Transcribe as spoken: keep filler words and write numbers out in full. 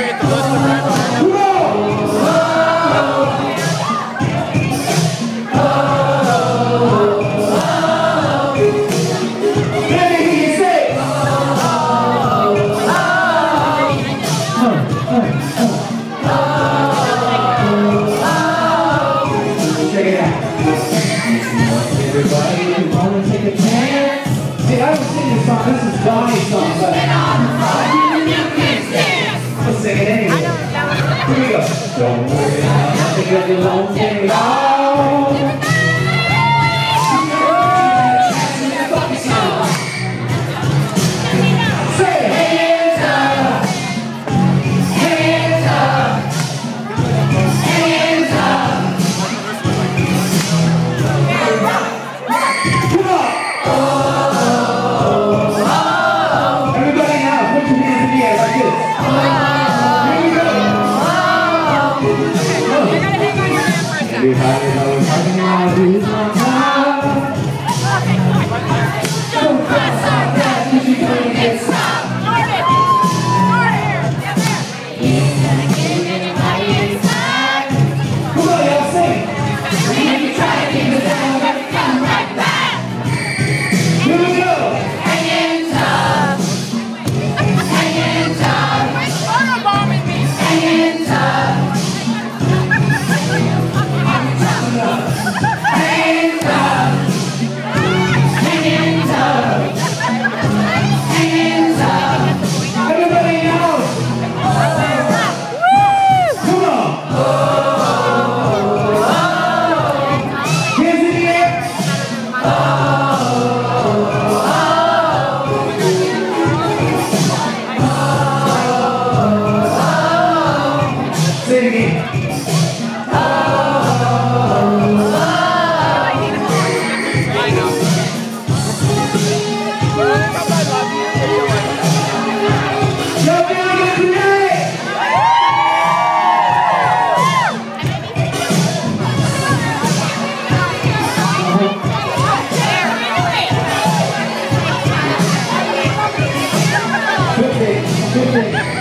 Don't worry, I'm not gonna be long day long. Say hands up, hands up, hands up. Come on. Oh, oh. Everybody now, put your hands in the air like this. Everybody knows how to now lose my time. Don't pass like that, cause you're gonna get stopped. It's gonna get anybody inside. Come on, y'all sing. And if you try to keep it down, you're gonna come right back. Here we go. Hanging tough. Hanging tough. Hanging tough. Good day, good day.